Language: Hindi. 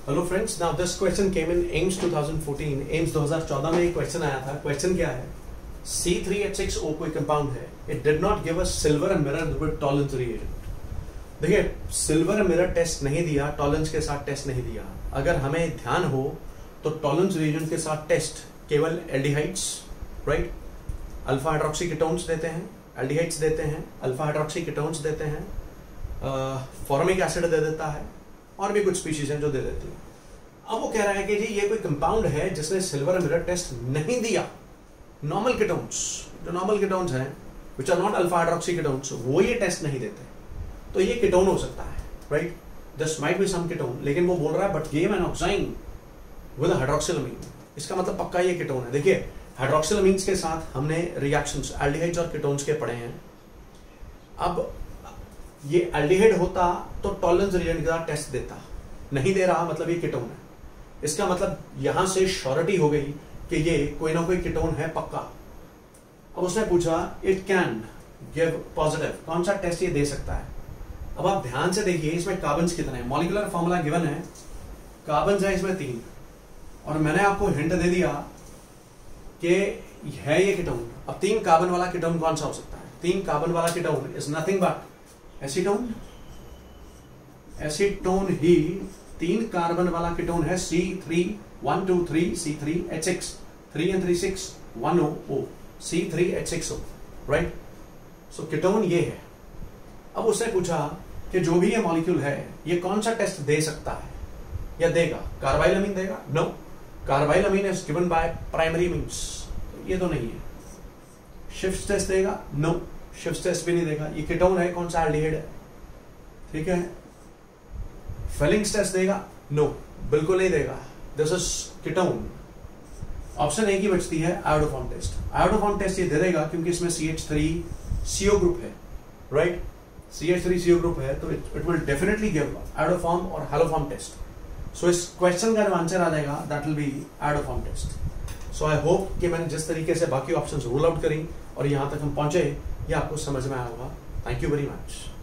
Hello friends, now this question came in AIIMS 2014। AIIMS 2014 में एक क्वेश्चन आया था। क्वेश्चन क्या है? C3H6O कोई कंपाउंड है, it did not give us silver mirror with Tollens reagent. देखिए, सिल्वर मिरर टेस्ट नहीं दिया, टॉलरेंस के साथ टेस्ट नहीं दिया। अगर हमें ध्यान हो तो टॉलरेंस रिएजेंट के साथ टेस्ट केवल aldehydes, right, alpha hydroxy ketones देते हैं, एल्डिहाइड्स देते हैं, अल्फा हाइड्रोक्सी कीटोन्स देते हैं, फॉर्मिक एसिड दे देता है, और भी कुछ स्पीशीज हैं जो दे देती है। अब वो कह रहा है कि जी ये कोई कंपाउंड है जिसने सिल्वर मिरर टेस्ट नहीं दिया। नॉर्मल कीटोन्स, जो नॉर्मल कीटोन्स हैं which are not alpha hydroxy ketones, वो ये टेस्ट नहीं देते। तो ये कीटोन हो सकता है, right, this might be some ketone. लेकिन वो बोल रहा है but gave an oxime with hydroxylamine, इसका मतलब पक्का ये कीटोन है। देखिए, हाइड्रोक्सिलमीन्स के साथ हमने रिएक्शंस एल्डिहाइड्स और कीटोन्स के पढ़े हैं। अब ये एल्डिहाइड होता तो टॉलरेंस रिएजेंट के साथ टेस्ट देता, नहीं दे रहा, मतलब ये कीटोन है। इसका मतलब यहां से श्योरिटी हो गई कि ये कोई ना कोई कीटोन है पक्का। अब उसने पूछा इट कैन गिव पॉजिटिव, कौन सा टेस्ट ये दे सकता है? अब आप ध्यान से देखिए, इसमें कार्बन्स कितने हैं, मॉलिक्यूलर फॉर्मूला गिवन है, कार्बन्स है इसमें 3, और मैंने आपको हिंट दे दिया कि है ये कीटोन। अब 3 कार्बन वाला कीटोन कौन सा हो सकता है? 3 कार्बन वाला ketone is nothing but acetone. Acetone ही 3 कार्बन वाला कीटोन है, C3 C3H6, 3 and 3 6 1 O, C3H6O, right. So ketone ये है। अब उसने पूछा कि जो भी ये मॉलिक्यूल है ये कौन सा टेस्ट दे सकता है या देगा? कार्बाइलमीन देगा? No, carbylamine is given by primary amines, ये तो नहीं है। शिफ्ट टेस्ट देगा? नो, शिफ्ट टेस्ट भी नहीं देगा। ये कीटोन है, कौन सा एल्डिहाइड है, ठीक है। फेलिंग्स टेस्ट देगा? नो, बिल्कुल नहीं देगा, this is ketone. Option A की बचती है आयोडोफॉर्म टेस्ट। आयोडोफॉर्म टेस्ट ये दे देगा क्योंकि इसमें CH3CO ग्रुप है, राइट, CH3CO ग्रुप है, तो it will definitely give iodoform और हैलोफॉर्म टेस्ट। सो इस क्वेश्चन का जो आंसर आ जाएगा that will be iodoform test. So I hope कि मैंने जिस तरीके से बाकी ऑप्शंस रूल आउट करी और यहां तक हम पहुंचे, ये आपको समझ में आया होगा। Thank you very much.